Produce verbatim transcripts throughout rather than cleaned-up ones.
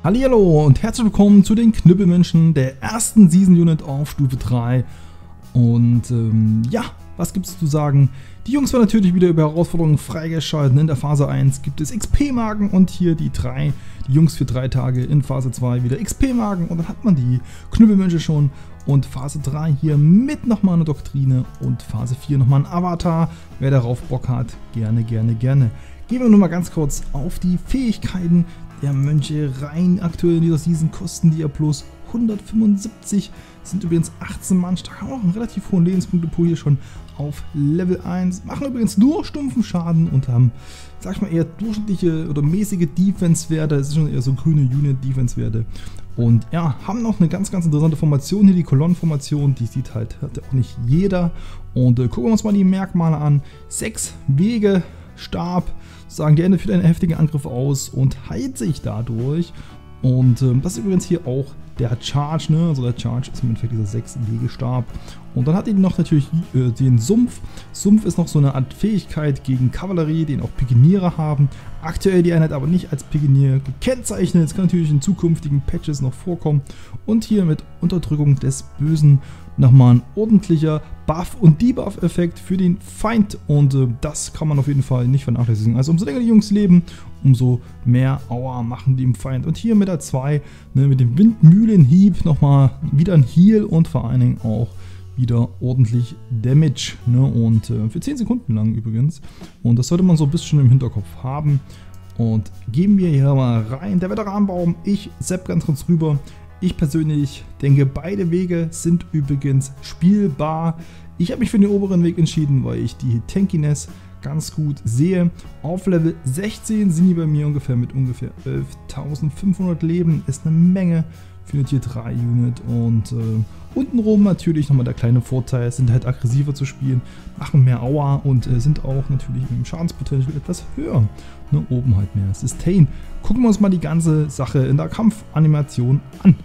Hallihallo und herzlich willkommen zu den Knüppelmenschen der ersten Season Unit auf Stufe drei. Und ähm, ja, was gibt es zu sagen? Die Jungs waren natürlich wieder über Herausforderungen freigeschalten. In der Phase eins gibt es X P-Marken und hier die drei, die Jungs für drei Tage. In Phase zwei wieder X P-Marken und dann hat man die Knüppelmensche schon. Und Phase drei hier mit nochmal eine Doktrine und Phase vier nochmal ein Avatar. Wer darauf Bock hat, gerne, gerne, gerne. Gehen wir nur mal ganz kurz auf die Fähigkeiten der Mönche rein. Aktuell in dieser Season kosten die ja bloß hundertfünfundsiebzig, sind übrigens achtzehn Mann stark, haben auch einen relativ hohen Lebenspunktepool hier schon auf Level eins, machen übrigens nur stumpfen Schaden und haben, sag ich mal, eher durchschnittliche oder mäßige Defense-Werte, es ist schon eher so grüne Unit-Defense-Werte. Und ja, haben noch eine ganz, ganz interessante Formation hier, die Kolonnenformation, die sieht halt, hat ja auch nicht jeder. Und äh, gucken wir uns mal die Merkmale an. Sechs Wege, Stab, sagen, der führt einen heftigen Angriff aus und heilt sich dadurch. Und ähm, das ist übrigens hier auch der Charge, ne? Also der Charge ist im Endeffekt dieser sechs Wege Stab. Und dann hat ihn noch natürlich äh, den Sumpf. Sumpf ist noch so eine Art Fähigkeit gegen Kavallerie, den auch Pikeniere haben. Aktuell die Einheit aber nicht als Pikenier gekennzeichnet. Es kann natürlich in zukünftigen Patches noch vorkommen. Und hier mit Unterdrückung des Bösen nochmal ein ordentlicher Buff- und Debuff-Effekt für den Feind. Und äh, das kann man auf jeden Fall nicht vernachlässigen. Also umso länger die Jungs leben, umso mehr Aua machen die im Feind. Und hier mit der zwei, ne, mit dem Windmühlenhieb nochmal wieder ein Heal und vor allen Dingen auch wieder ordentlich Damage. Ne, und äh, für zehn Sekunden lang übrigens. Und das sollte man so ein bisschen im Hinterkopf haben. Und gehen wir hier mal rein. Der Veteranenbaum, ich sepp ganz kurz rüber. Ich persönlich denke, beide Wege sind übrigens spielbar. Ich habe mich für den oberen Weg entschieden, weil ich die Tankiness ganz gut sehe. Auf Level sechzehn sind die bei mir ungefähr mit ungefähr elftausendfünfhundert Leben. Ist eine Menge für eine Tier drei Unit. Und äh, untenrum natürlich nochmal der kleine Vorteil, sind halt aggressiver zu spielen, machen mehr Aua und äh, sind auch natürlich mit dem Schadenspotenzial etwas höher. Ne, oben halt mehr Sustain. Gucken wir uns mal die ganze Sache in der Kampfanimation an.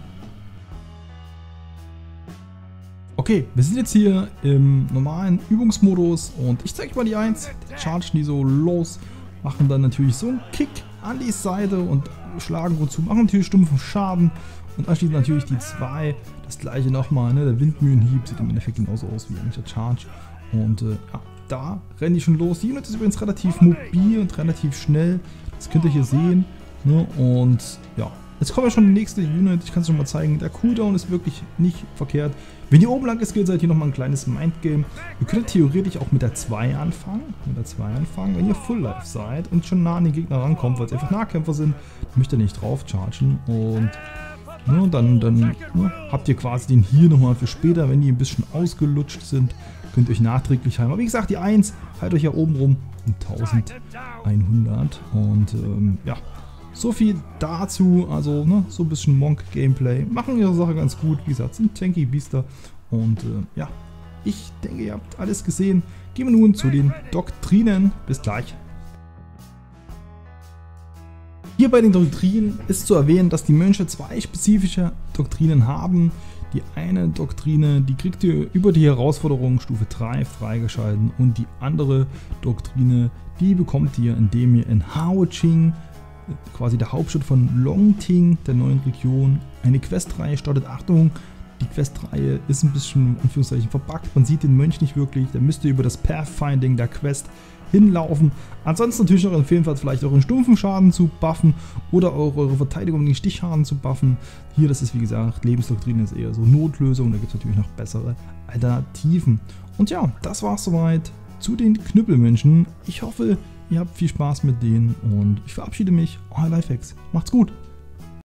Okay, wir sind jetzt hier im normalen Übungsmodus und ich zeige euch mal die eins. Chargen die so los, machen dann natürlich so einen Kick an die Seite und schlagen gut zu, machen natürlich stumpfen Schaden. Und anschließend natürlich die zwei, das gleiche nochmal, ne? Der Windmühlenhieb sieht im Endeffekt genauso aus wie eigentlich der Charge. Und äh, ja, da rennen die schon los. Die Unit ist übrigens relativ mobil und relativ schnell, das könnt ihr hier sehen. Ne? Und ja, jetzt kommt ja schon die nächste Unit, ich kann es schon mal zeigen. Der Cooldown ist wirklich nicht verkehrt. Wenn ihr oben lang geskillt seid, hier nochmal ein kleines Mindgame. Ihr könnt theoretisch auch mit der zwei anfangen, mit der zwei anfangen, wenn ihr Full Life seid und schon nah an den Gegner rankommt, weil es einfach Nahkämpfer sind, dann müsst ihr nicht drauf chargen. Und ja, dann, dann ja, habt ihr quasi den hier nochmal für später, wenn die ein bisschen ausgelutscht sind, könnt ihr euch nachträglich heilen. Aber wie gesagt, die eins halt euch ja oben rum um eintausendeinhundert. Und ähm, ja, so viel dazu. Also ne, so ein bisschen Monk-Gameplay. Machen ihre Sache ganz gut. Wie gesagt, sind tanky Biester. Und äh, ja, ich denke, ihr habt alles gesehen. Gehen wir nun zu den Doktrinen. Bis gleich. Hier bei den Doktrinen ist zu erwähnen, dass die Mönche zwei spezifische Doktrinen haben. Die eine Doktrine, die kriegt ihr über die Herausforderung Stufe drei freigeschalten und die andere Doktrine, die bekommt ihr, indem ihr in Haoqing, quasi der Hauptstadt von Longting, der neuen Region, eine Questreihe startet. Achtung, die Questreihe ist ein bisschen in Anführungszeichen verbuggt, man sieht den Mönch nicht wirklich, da müsst ihr über das Pathfinding der Quest hinlaufen. Ansonsten natürlich noch empfehlenswert, vielleicht euren stumpfen Schaden zu buffen oder auch eure Verteidigung gegen Stichschaden zu buffen. Hier, das ist wie gesagt, Lebensdoktrin ist eher so Notlösung, da gibt es natürlich noch bessere Alternativen. Und ja, das war's soweit zu den Knüppelmenschen. Ich hoffe, ihr habt viel Spaß mit denen und ich verabschiede mich. Euer Lifehacks. Macht's gut!